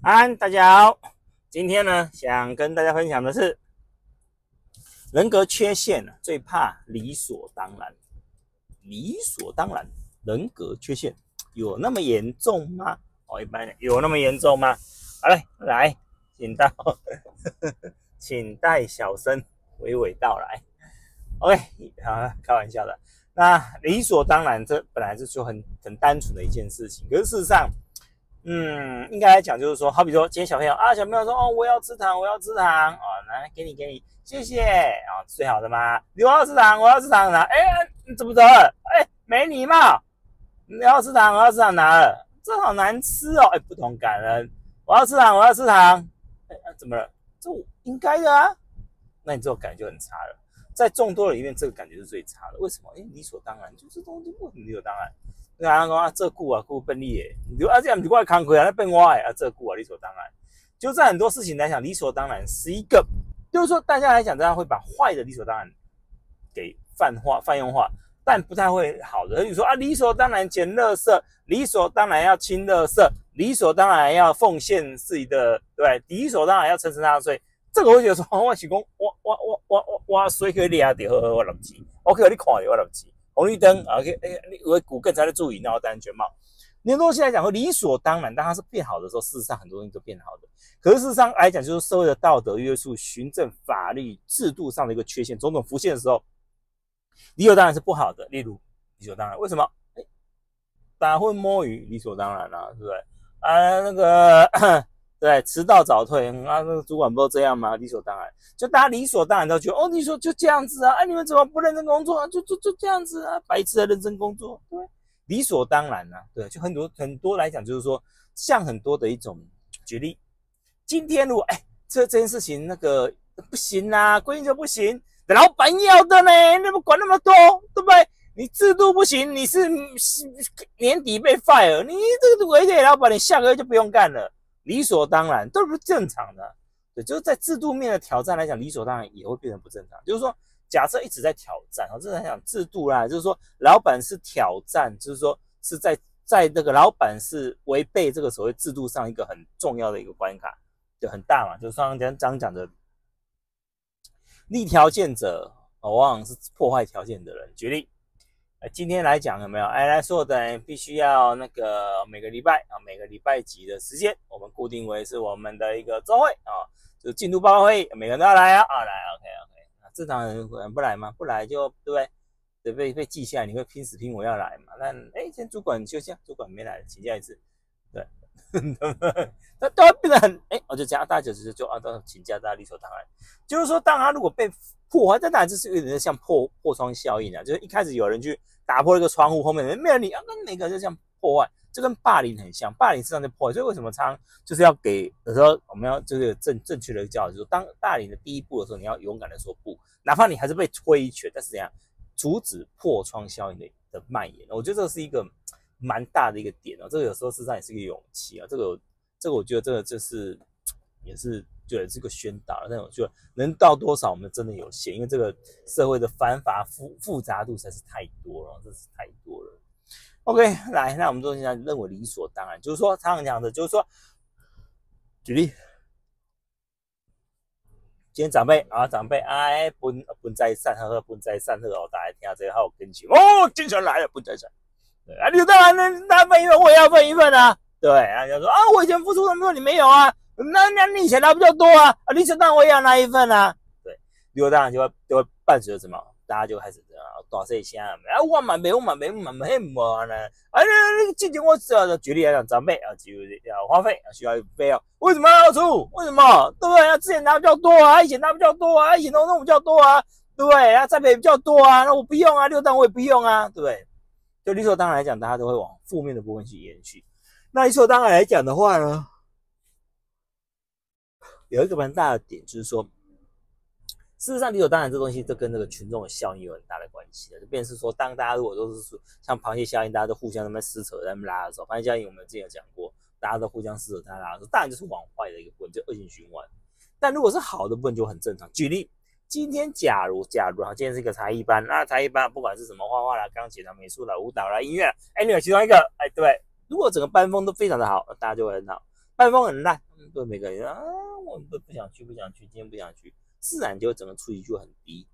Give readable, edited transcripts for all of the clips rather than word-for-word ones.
安，大家好。今天呢，想跟大家分享的是人格缺陷最怕理所当然。理所当然，人格缺陷有那么严重吗？一般有那么严重吗？好嘞，来，请带小声娓娓道来。OK， 好，开玩笑的。那理所当然，这本来就很单纯的一件事情，可是事实上，应该来讲就是说，好比说今天小朋友说我要吃糖，来给你，谢谢最好的嘛，我要吃糖拿，你怎么走了？没礼貌，你要吃糖拿了，这好难吃哦，不懂感恩，我要吃糖，怎么了？这应该的啊，那你这种感觉就很差了，在众多人里面，这个感觉是最差的，为什么？理所当然，就这东西不很理所当然。人家讲这久变你诶，这样不是我的工课那变我诶，这久理所当然。就在很多事情来讲，理所当然是一个，就是说大家来讲，大家会把坏的理所当然给泛用化，但不太会好的。比如说理所当然捡垃圾，理所当然要清垃圾，理所当然要奉献自己的，对，理所当然要诚实纳税。这个我觉得说，我是讲我水可以抓到，我垃圾，我可以你看到我垃圾。红绿灯你以为股更才在注意，然后戴安全帽。很多东西来讲会理所当然，当它是变好的时候，事实上很多东西都变好的。可是事实上来讲，就是社会的道德约束、行政法律制度上的一个缺陷，种种浮现的时候，理所当然是不好的。例如理所当然，为什么？打混摸鱼，理所当然啊，对不对？对，迟到早退那个主管不都这样吗？理所当然，就大家理所当然都觉得你说就这样子啊，你们怎么不认真工作啊？就这样子啊，白痴的认真工作，对，理所当然啊，对，就很多来讲就是说，像很多的一种举例，今天如果这件事情那个不行啊，规定就不行，老板要的呢，你不管那么多，对不对？你制度不行，你是年底被 fire， 你这个违给老板，你下个月就不用干了。理所当然都是正常的，对，就是在制度面的挑战来讲，理所当然也会变成不正常。就是说，假设一直在挑战，这是讲制度啦，就是说老板是挑战，就是说是在那个老板是违背这个所谓制度上一个很重要的一个关卡，就很大嘛。就是刚刚讲的，立条件者往往是破坏条件的人。举例。今天来讲有没有？来所有的人必须要那个每个礼拜几的时间，我们固定为是我们的一个周会就是进度报告会议，每个人都要来啊，来 OK， 正常人不来吗？不来就对不对？被记下来，你会拼死拼活要来嘛？但今天主管休假，主管没来，请假一次，对，那都会变得很我就讲大家就都请假，大家理所当然。就是说，当他如果被破坏，但当然这是有点像破窗效应啊，就是一开始有人去打破那个窗户，后面没有你跟每个就这样破坏，就跟霸凌很像，霸凌实际上就破坏。所以为什么常就是要给有时候我们要这个正确的教育，就是当霸凌的第一步的时候，你要勇敢的说不，哪怕你还是被推一拳，但是怎样阻止破窗效应的蔓延？我觉得这是一个蛮大的一个点这个有时候事实上也是一个勇气这个我觉得这个就是也是。觉得这个宣导了，但我觉得能到多少我们真的有限，因为这个社会的繁杂复杂度实在是太多了，真是太多了。OK， 来，那我们现在认为理所当然，就是说常常讲的，就是说，举例，今天长辈分在散喝，大家听到这个好跟起精神来了，分在散，对你当然他分一份，我也要分一份啊，对，人家说我以前付出那么多，你没有啊。那你以前拿比较多啊，理所当然我也要拿一份啊。对，理所当然就会伴随着什么？大家就开始大声声我嘛没没呢。之前我举例来讲，长辈就要花费需要费用，为什么要出？为什么？对不对？之前拿比较多啊，以前拿比较多啊，以前都弄比较多啊，对不对？再赔比较多啊，那我不用啊，6档我也不用啊，对不对？就理所当然来讲，大家都会往负面的部分去延续。那理所当然来讲的话呢？有一个蛮大的点，就是说，事实上理所当然这东西，这跟这个群众的效应有很大的关系的。就变成是说，当大家如果都是像螃蟹效应，大家都互相在那边撕扯、在那边拉的时候，螃蟹效应我们之前有讲过，大家都互相撕扯、在拉的时候，当然就是往坏的一个部分，就恶性循环。但如果是好的部分，就很正常。举例，今天假如今天是一个才艺班，那才艺班不管是什么画画啦、钢琴啦、美术啦、舞蹈啦、音乐，你有其中一个，对不对？如果整个班风都非常的好，大家就会很好。班风很烂， 对每个人啊，我不想去，今天不想去，自然就整个出席就很低。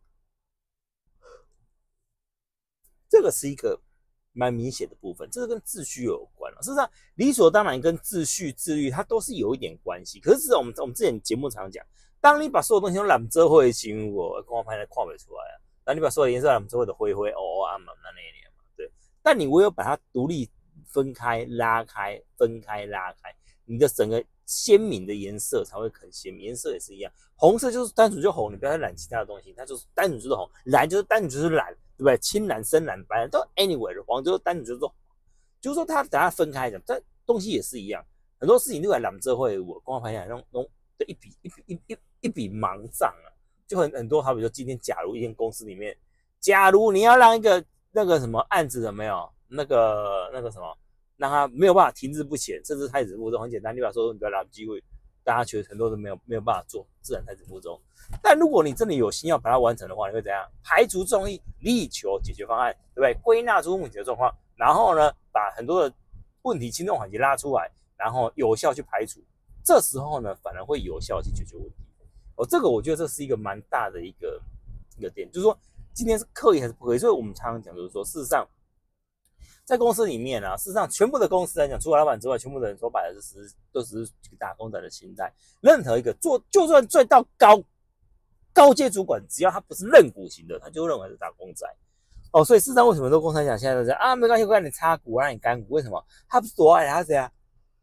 这个是一个蛮明显的部分，这是跟秩序有关了。事实上，理所当然跟秩序、自律，它都是有一点关系。可是我们之前节目常讲，当你把所有东西都揽遮会的时候，我光拍来看不出来啊。当你把所有颜色揽遮会的灰灰暗嘛那一嘛，对。但你唯有把它独立分开、拉开、分开、拉开，你的整个鲜明的颜色才会很鲜明。颜色也是一样，红色就是单纯就红，你不要再染其他的东西，它就是单纯就是红；蓝就是单纯就是蓝。对不对？青蓝、深蓝、白蓝都 anyway 的，黄就是单纯就是说，就是说它等它分开讲，这东西也是一样，很多事情都来揽这会，我光拍下来弄的一笔盲账啊，就很多，好比说今天假如一间公司里面，假如你要让一个那个什么案子有没有那个什么，让它没有办法停滞不前，甚至开始步骤很简单，你把说你不要拿机会，大家觉得很多人没有办法做，自然开始步骤。但如果你真的有心要把它完成的话，你会怎样？排除众议，力求解决方案，对不对？归纳出目前的状况，然后呢，把很多的问题轻重缓急拉出来，然后有效去排除。这时候呢，反而会有效去解决问题。这个我觉得这是一个蛮大的一个点，就是说今天是刻意还是不刻意。所以我们常常讲，就是说，事实上，在公司里面啊，事实上全部的公司来讲，除了老板之外，全部的人说白了都只是打工仔的心态。任何一个就算最到高阶主管，只要他不是认股型的，他就认为是打工仔。所以事实上为什么都公司讲现在都这样啊？没关系，我让你插股，让你干股，为什么？他不是多爱他，怎样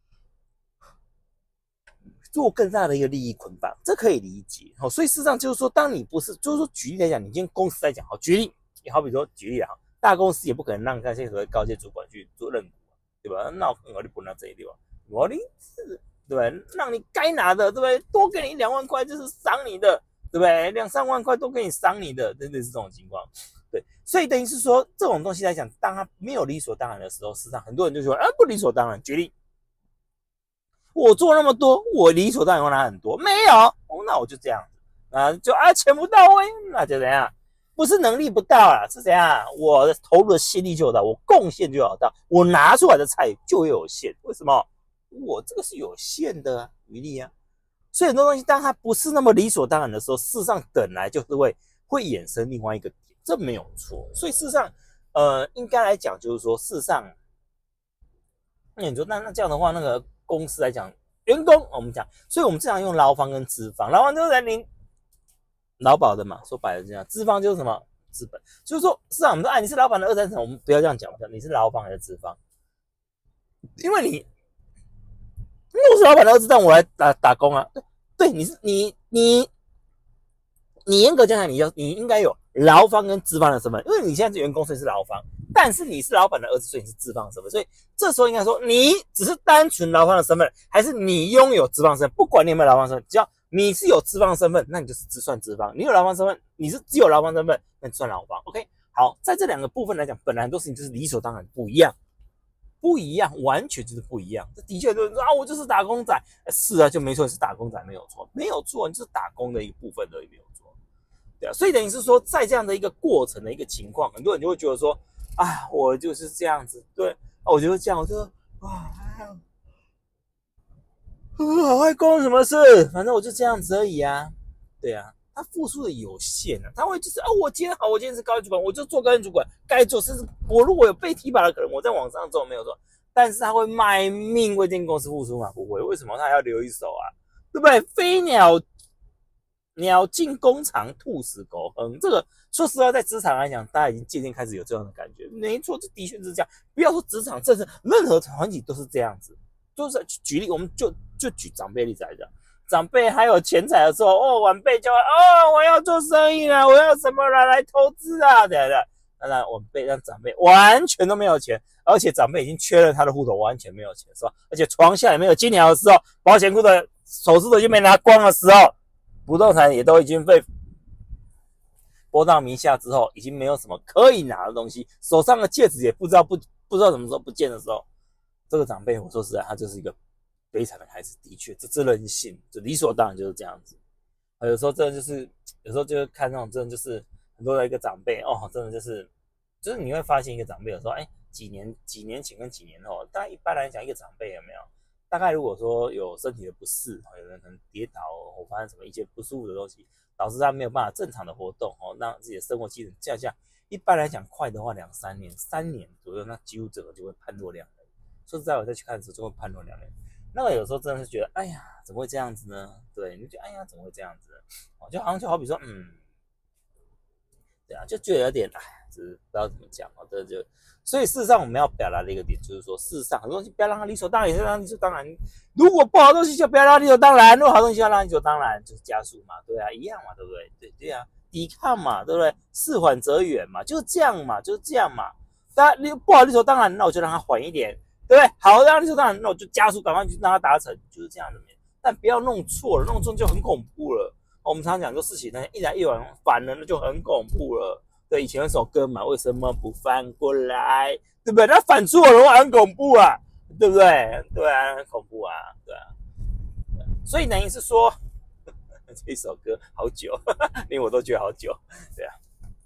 做更大的一个利益捆绑，这可以理解。所以事实上就是说，当你不是，就是说举例来讲，你今天公司来讲，举例，好比说举例啊，大公司也不可能让那些所谓高阶主管去做认股，对吧？那我就不能这一地方，我的是，对不对？让你该拿的，对不对？多给你2万块就是赏你的。对不对？2-3万块都给你赏你的，真的是这种情况。对，所以等于是说，这种东西来讲，当它没有理所当然的时候，事实上很多人就说，不理所当然。举例，我做那么多，我理所当然要拿很多，没有，那我就这样子，就钱不到位，那就怎样？不是能力不到啦，是怎样？我投入的心力就有到，我贡献就有到，我拿出来的菜就有限。为什么？我这个是有限的啊，余力啊。所以很多东西，当它不是那么理所当然的时候，事实上本来就是会衍生另外一个点，这没有错。所以事实上，应该来讲就是说，事实上，你说那这样的话，那个公司来讲，员工我们讲，所以我们经常用劳方跟资方，劳方就是来领劳保的嘛，说白了这样，资方就是什么资本，就是说，市场我们说，你是老板的2-3成，我们不要这样讲，你是劳方还是资方？因为我是老板的儿子，让我来打工啊。对，你严格讲讲，你应该有劳方跟资方的身份，因为你现在是员工，所以是劳方，但是你是老板的儿子，所以你是资方的身份。所以这时候应该说，你只是单纯劳方的身份，还是你拥有资方身份？不管你有没有劳方身份，只要你是有资方身份，那你就是只算资方；你有劳方身份，你是只有劳方身份，那你算劳方。OK， 好，在这2个部分来讲，本来很多事情就是理所当然不一样。不一样，完全就是不一样。这的确就是说我就是打工仔，是啊，就没错，是打工仔，没有错，没有错，你就是打工的一部分而已，没有错。对啊，所以等于是说，在这样的一个过程的一个情况，很多人就会觉得说，我就是这样子，对，我就是这样，我就好会关我什么事？反正我就这样子而已啊，对啊。他付出的有限啊，他会就是我今天是高级主管，我就做高级主管该做，甚至我如果有被提拔的可能，我在网上做没有做，但是他会卖命为这间公司付出吗？不会，为什么他要留一手啊？对不对？飞鸟进工厂，兔死狗烹。这个说实话，在职场来讲，大家已经渐渐开始有这样的感觉。没错，这的确是这样。不要说职场，甚至任何团体都是这样子。就是举例，我们就举长辈例子来讲。长辈还有钱财的时候，晚辈就会我要做生意啦，我要什么来投资啊，等等。当然，晚辈让长辈完全都没有钱，而且长辈已经确认他的户头完全没有钱，是吧？而且床下也没有金条的时候，保险库的首饰都已经没拿光的时候，不动产也都已经被拨到名下之后，已经没有什么可以拿的东西，手上的戒指也不知道什么时候不见的时候，这个长辈我说实在，他就是一个悲惨的孩子，的确，这任性，就理所当然就是这样子。有时候真的就是，有时候就是看那种真的就是很多的一个长辈真的就是你会发现一个长辈有时候，几年前跟几年后，但一般来讲一个长辈有没有， 大概如果说有身体的不适，有人可能跌倒或发生什么一些不舒服的东西，导致他没有办法正常的活动，让自己的生活机能下降。一般来讲，快的话2-3年，3年左右，那几乎整个就会判若两人。说实在，我再去看的时候就会判若两人。那个有时候真的是觉得，哎呀，怎么会这样子呢？对，你就觉得，哎呀，怎么会这样子呢？就好像就好比说，对啊，就觉得有点，哎，只是不知道怎么讲哦，这就，所以事实上我们要表达的一个点就是说，事实上很多东西不要让它理所当然，也是让它理所当然。如果不好的东西就不要让它理所当然，如果好的东西要让它理所当然，就是加速嘛，对啊，一样嘛，对不对？对啊，抵抗嘛，对不对？事缓则圆嘛，就是这样嘛，就是这样嘛。大家不好理所当然，那我就让它缓一点，对不对？好让它理所当然，那我就加速，赶快去让它达成，就是这样的。但不要弄错了，弄错就很恐怖了。我们常常讲说事情呢，一来一往反了，那就很恐怖了。对，以前有首歌嘛，为什么不反过来？对不对？那反错了，很恐怖啊，对不对？对啊，很恐怖啊，对啊。所以等于是说，这首歌好久，连我都觉得好久，对啊。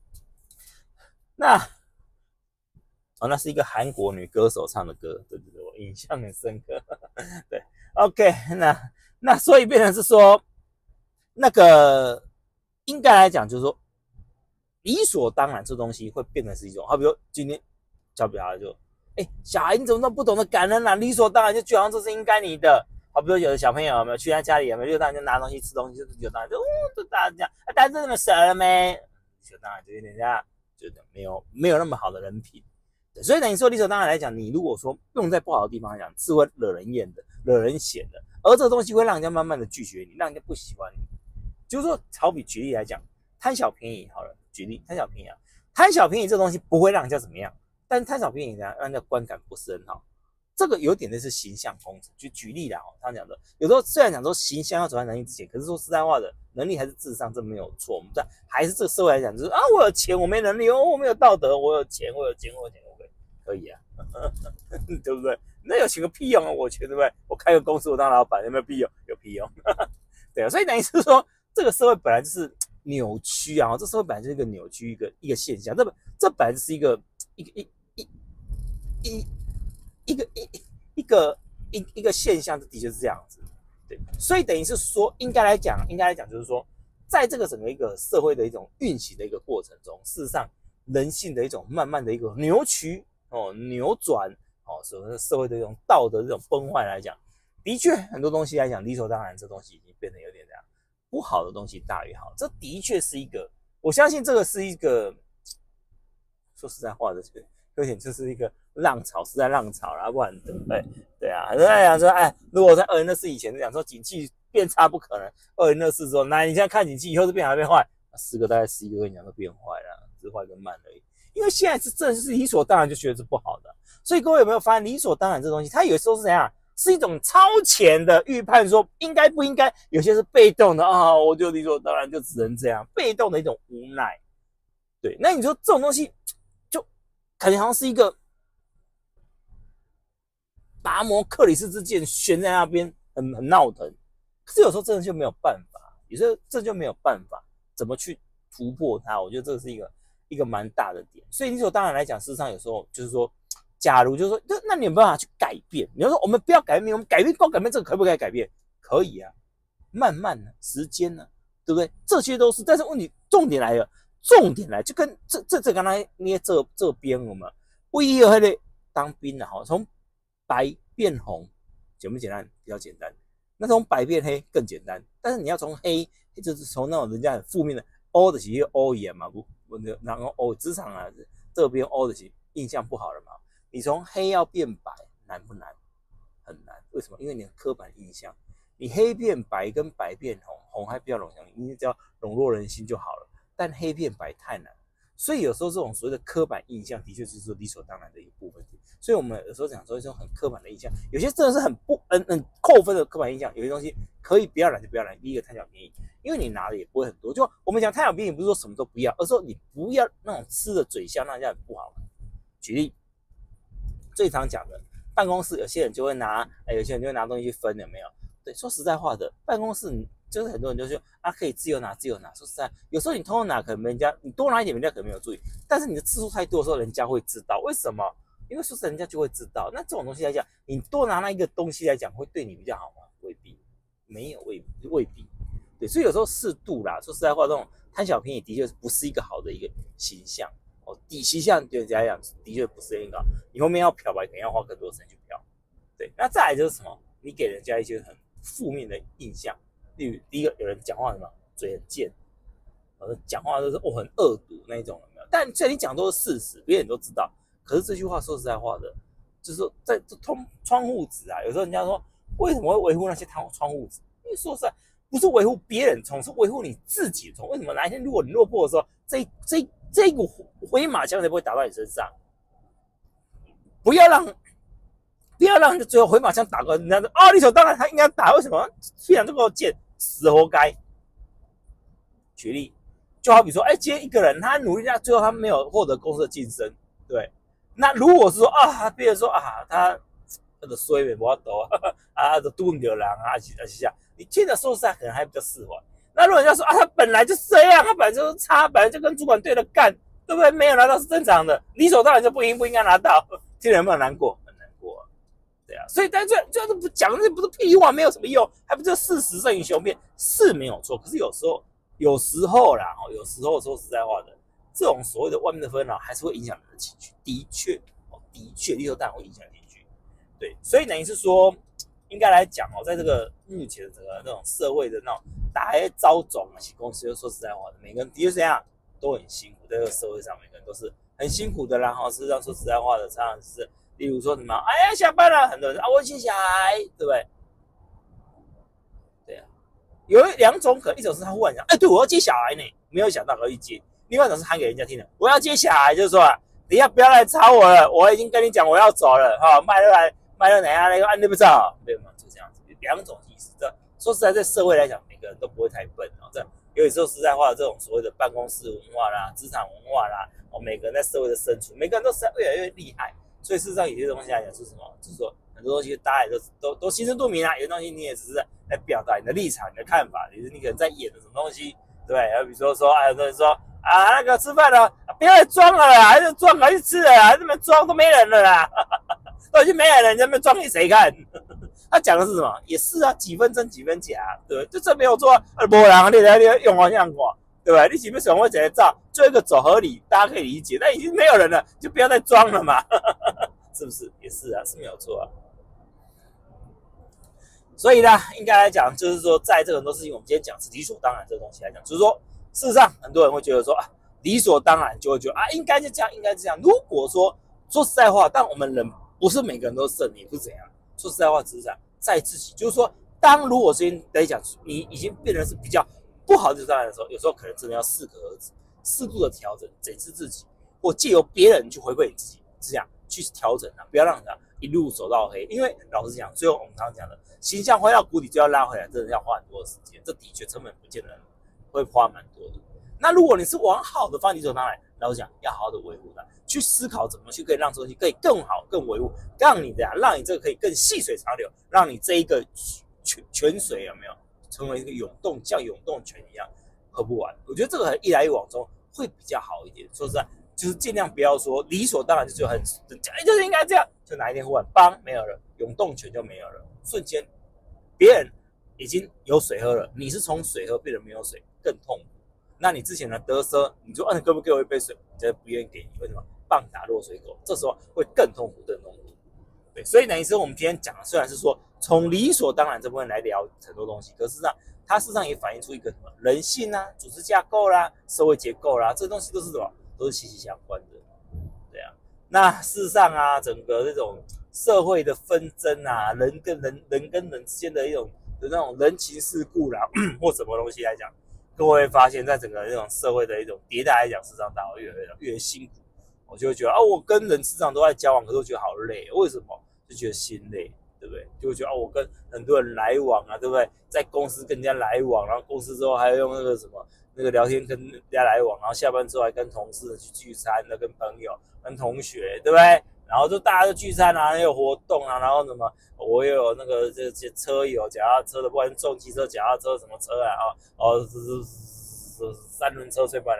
那是一个韩国女歌手唱的歌，对，我印象很深刻。对 ，OK， 那所以变成是说。那个应该来讲，就是说理所当然，这东西会变成是一种，好比说今天小比孩就，小孩你怎么都不懂得感恩啊？理所当然就觉得这是应该你的。好比说有的小朋友有没有去他家里有没有，大人就拿东西吃东西，就理所当然就就大家这样，大家这么舍了没？理所当然就有点这样，就没有那么好的人品。所以等于说理所当然来讲，你如果说用在不好的地方来讲，是会惹人厌的、惹人嫌的，而这个东西会让人家慢慢的拒绝你，让人家不喜欢你。就是说，好比举例来讲，贪小便宜好了，举例贪小便宜啊，贪小便宜这东西不会让人家怎么样，但是贪小便宜呢，让人家观感不是很好。这个有点类似形象工程，就举例啦，他讲的，有时候虽然讲说形象要走在能力之前，可是说实在话的，能力还是至上，这没有错。我们在还是这个社会来讲，就是啊，我有钱，我没能力，我没有道德，我有钱，我可以啊，对不对？那有钱个屁用啊！我钱对不对？我开个公司，我当老板，有没有屁用？有屁用？对啊，所以等于是说。这个社会本来就是扭曲啊，这社会本来就是一个扭曲一个现象，这本来就是一个现象，的确是这样子，对，所以等于是说，应该来讲就是说，在这个整个一个社会的一种运行的一个过程中，事实上人性的一种慢慢的一个扭曲扭转社会的一种道德这种崩坏来讲，的确很多东西来讲理所当然，这东西已经变得有点这样。不好的东西大于好，这的确是一个，我相信这个是一个，说实在话的，有点就是一个浪潮，实在浪潮啦，不然对啊，很多人讲说，如果在2024以前讲说景气变差不可能，2024之后，那你现在看景气以后是变好还变坏，大概11个跟你讲都变坏了，只是坏跟慢而已，因为现在是真的是理所当然就觉得是不好的，所以各位有没有发现理所当然这东西，它有时候是怎样？是一种超前的预判，说应该不应该，有些是被动的啊，我就理所当然就只能这样，被动的一种无奈。对，那你说这种东西，就感觉好像是一个达摩克里斯之剑悬在那边，很闹腾。可是有时候真的就没有办法，有时候这就没有办法怎么去突破它。我觉得这是一个蛮大的点。所以理所当然来讲，事实上有时候就是说。假如就是说，那你有办法去改变？你要说我们不要改变，我们改变光改变这个可不可以改变？可以啊，慢慢的时间呢，对不对？这些都是，但是问题重点来了，就跟这刚才捏这边我们不一样，还得当兵了哈，从白变红简不简单？比较简单。那从白变黑更简单，但是你要从黑，就是从那种人家很负面的欧的起欧眼嘛，然后欧职场啊这边欧的起印象不好了嘛。你从黑要变白难不难？很难。为什么？因为你的刻板印象，你黑变白跟白变红，红还比较容易，你只要笼络人心就好了。但黑变白太难，所以有时候这种所谓的刻板印象，的确就是理所当然的一部分。所以我们有时候讲说一种很刻板的印象，有些真的是很扣分的刻板印象。有些东西可以不要来就不要来。第一个贪小便宜，因为你拿的也不会很多。就我们讲贪小便宜，不是说什么都不要，而是说你不要那种吃的嘴香，让人家很不好。举例。最常讲的，办公室有些人就会拿，有些人就会拿东西去分，有没有？对，说实在话的，办公室就是很多人就说可以自由拿。说实在，有时候你偷偷拿，可能人家你多拿一点，人家可能没有注意，但是你的次数太多的时候，人家会知道。为什么？ 因为说实在人家就会知道。那这种东西来讲，你多拿那一个东西来讲，会对你比较好吗？未必，没有未必。对，所以有时候适度啦。说实在话，这种贪小便宜的确不是一个好的一个形象哦。形象对人家来讲的确不是一个好。你后面要漂白，肯定要花更多时间去漂。对，那再来就是什么？你给人家一些很负面的印象，例如第一个有人讲话什么嘴很贱，讲话都是很恶毒那一种，有没有？但这里讲都是事实，别人都知道。可是这句话说实在话的，就是说在窗户纸啊，有时候人家说为什么会维护那些窗户纸？因为说实在不是维护别人虫，是维护你自己的虫。为什么哪一天如果你落魄的时候，这一股回马枪才不会打到你身上？不要让最后回马枪打过人家说理所当然他应该打，为什么？非常这么贱，死活该。举例，就好比说，今天一个人他努力，最后他没有获得公司的晋升，对。那如果是说别人说他的衰没办法都拄唔到人还是这样，你听着说实在可能还比较释怀。那如果人家说他本来就这样，他本来就是差，本来就跟主管对着干，对不对？没有拿到是正常的，理所当然就不应该拿到，听人有没有难过？很难过，对啊。所以但这不讲这不是屁话，没有什么用，还不就事实胜于雄辩，是没有错。可是有时候啦，有时候说实在话的，这种所谓的外面的纷扰还是会影响人的情绪，的确，理所当然会影响情绪。对，所以等于是说，应该来讲在这个目前的整个那种社会的那种大家招总啊，公司说实在话的，每个人的确这样都很辛苦，在这个社会上，每个人都是很辛苦的啦。事实上说实在话的，常常是例如说什么，下班了，很多人我接小孩，对不对？对啊。有两种可能，一种是他忽然讲，对，我要接小孩呢，没有想到可以接；另外一种是喊给人家听的，我要接小孩，就是说等一下不要来吵我了，我已经跟你讲我要走了，卖了哪样那个你不知道，没有就这样子，两种意思。这说实在，在社会来讲，每个人都不会太笨这有时候实在话，这种所谓的办公室文化啦、职场文化啦，每个人在社会的生存，每个人都是越来越厉害。所以事实上，有些东西来讲是什么？就是说很多东西大家也都心知肚明啊，有些东西你也只是来表达你的立场、你的看法，你可能在演的什么东西，对不对？比如说有的人说那个吃饭了，不要再装了啦，还是装还是吃了啦，还是没装都没人了啦，都已经没人了，你在那边装给谁看？他讲的是什么？也是啊，几分真几分假，对不对？就这没有错没人你用好像过，对不对？你前面想会怎么照，做一个走合理，大家可以理解。但已经没有人了，就不要再装了嘛，是不是？也是啊，是没有错啊。所以呢，应该来讲，就是说，在这个很多事情，我们今天讲是理所当然这个东西来讲，就是说，事实上，很多人会觉得说理所当然就会觉得应该就这样，应该这样。如果说实在话，但我们人不是每个人都是圣人，不是怎样。说实在话，只是讲在自己，就是说，当如果是来讲，你已经变成是比较不好的当然的时候，有时候可能真的要适可而止，适度的调整，检视自己，或借由别人去回馈你自己，这样去调整不要让人家一路走到黑。因为老实讲，最后我们常常讲的，形象回到谷底就要拉回来，真的要花很多的时间，这的确成本不见得会花蛮多的。那如果你是往好的方向理所当然，老实讲，要好好的维护它。去思考怎么去可以让这东西可以更好、更维护，让你这个可以更细水长流，让你这一个泉水有没有成为一个涌动，像涌动泉一样喝不完。我觉得这个一来一往中会比较好一点。说实在，就是尽量不要说理所当然就很就是应该这样，就哪一天忽然帮没有了，涌动泉就没有了，瞬间别人已经有水喝了，你是从水喝变成没有水，更痛苦。那你之前的得失，你说你可不可以给我一杯水？人家不愿意给你，为什么？棒打落水狗，这时候会更痛苦，更痛苦。对，所以等于是我们今天讲的，虽然是说从理所当然这部分来聊很多东西，可是呢，它事实上也反映出一个什么人性啊、组织架构啦、社会结构啦，这东西都是什么？都是息息相关的。对啊，那事实上啊，整个这种社会的纷争啊，人跟人之间的那种人情世故啦，或什么东西来讲，各位会发现，在整个这种社会的一种迭代来讲，事实上大家越辛苦。我就会觉得我跟人时常都在交往，可是我觉得好累，为什么？就觉得心累，对不对？就会觉得我跟很多人来往啊，对不对？在公司跟人家来往，然后公司之后还要用那个什么那个聊天跟人家来往，然后下班之后还跟同事去聚餐，跟朋友、跟同学，对不对？然后就大家就聚餐啊，有活动啊，然后什么我也有那个这些车友，脚踏车的，不管是重机车、脚踏车什么车啊，三轮车最棒了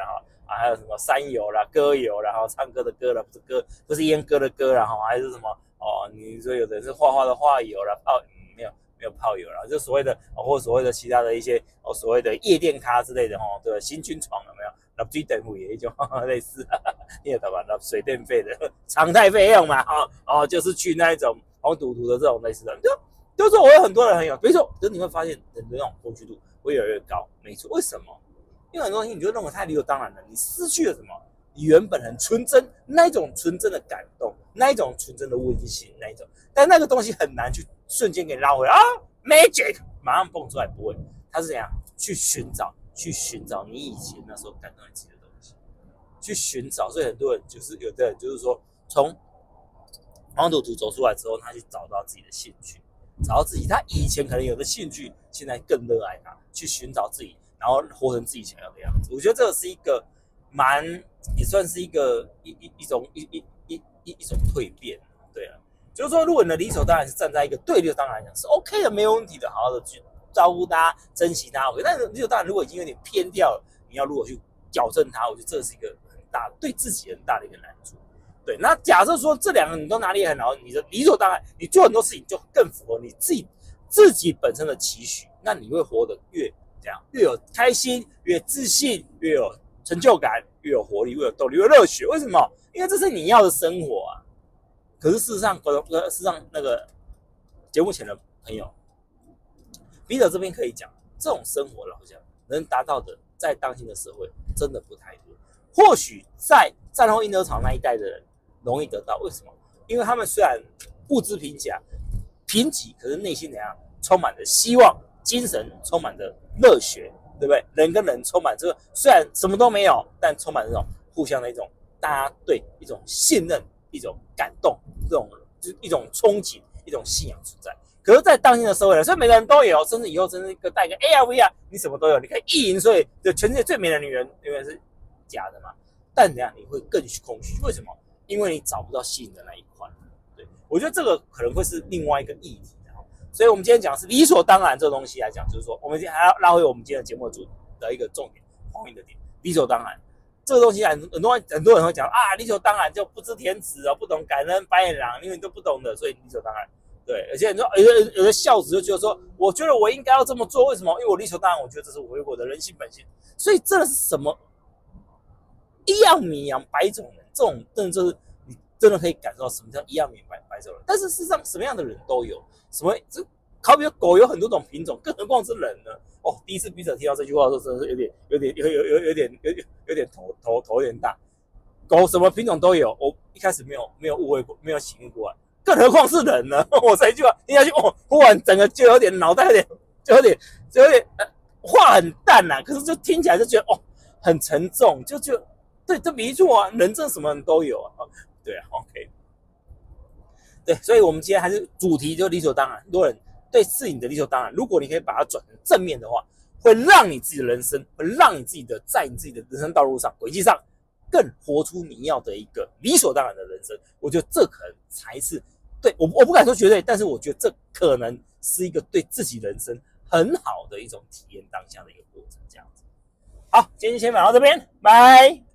啊，还有什么山友啦、歌友啦，然后唱歌的歌啦，不是阉割的歌啦，还是什么哦？你说有的人是画画的画友啦，没有炮友啦，就所谓的或所谓的其他的一些所谓的夜店咖之类的对，新军床有没有？纳水电费也就类似，你也懂吧？纳水电费的常态费用嘛，就是去那一种赌徒的这种类似的，就是我有很多人很有，比如说，可是你会发现人的那种过去度会越来越高，没错，为什么？因为很多东西你就认为太理所当然了，你失去了什么？你原本很纯真那一种纯真的感动，那一种纯真的温馨那一种，但那个东西很难去瞬间给你拉回来啊 ，magic 马上蹦出来不会，它是怎样去寻找你以前那时候感动你自己的东西，去寻找，所以很多人就是有的人就是说从黄赌毒走出来之后，他去找到自己的兴趣，找到自己他以前可能有的兴趣，现在更热爱它，去寻找自己，然后活成自己想要的样子。我觉得这个是一个也算是一个一种蜕变，对啊，就是说，如果你的理所当然是站在一个对立的当然来讲是 OK 的，没有问题的，好好的去招呼大家，珍惜他 OK。但是理所当然如果已经有点偏掉了，你要如何去矫正它？我觉得这是一个很大对自己很大的一个难处。对，那假设说这两个你都拿捏很好，你的理所当然，你做很多事情就更符合你自己本身的期许，那你会活得越有开心，越自信，越有成就感，越有活力，越有动力，越有热血。为什么？因为这是你要的生活啊。可是事实上那个节目前的朋友，笔者这边可以讲，这种生活老实讲能达到的，在当今的社会真的不太多。或许在战后婴儿潮那一代的人容易得到，为什么？因为他们虽然物质贫瘠，可是内心怎样充满着希望，精神充满着热血，对不对？人跟人充满着，虽然什么都没有，但充满这种互相的一种大家对一种信任、一种感动、一种憧憬、一种信仰存在。可是，在当今的社会所以每个人都有，甚至以后真是带个 AR、VR， 你什么都有，你可以意淫，所以全世界最美的女人永远是假的嘛。但怎样，你会更空虚？为什么？因为你找不到吸引的那一块。对，我觉得这个可能会是另外一个议题。所以我们今天讲的是理所当然这个东西来讲，就是说，我们今天还要拉回我们今天的节目的一个重点，黄韵的点，理所当然这个东西，很多人会讲啊，理所当然就不知天慈不懂感恩白眼狼，因为你都不懂的，所以理所当然。对，而且你说有的孝子就觉得说，我觉得我应该要这么做，为什么？因为我理所当然，我觉得这是我的人性本性。所以这是什么？一样米养百种人，这种真的就是你真的可以感受到什么叫一样米养百种人。但是事实上，什么样的人都有，好比狗有很多种品种，更何况是人呢？第一次笔者听到这句话的时候，真的是有点头有点大。狗什么品种都有，我一开始没有误会过，没有醒悟过来，更何况是人呢？我这一句话听下去，忽然整个就有点脑袋有点话很淡啊，可是就听起来就觉得很沉重，就对，这没错啊，人真什么人都有啊，对啊 ，OK， 对，所以我们今天还是主题就理所当然，很多人对事情的理所当然，如果你可以把它转成正面的话，会让你自己的人生，会让你自己的在你自己的人生道路上轨迹上，更活出你要的一个理所当然的人生。我觉得这可能才是对我不敢说绝对，但是我觉得这可能是一个对自己人生很好的一种体验当下的一个过程，这样子。好，今天先讲到这边，拜。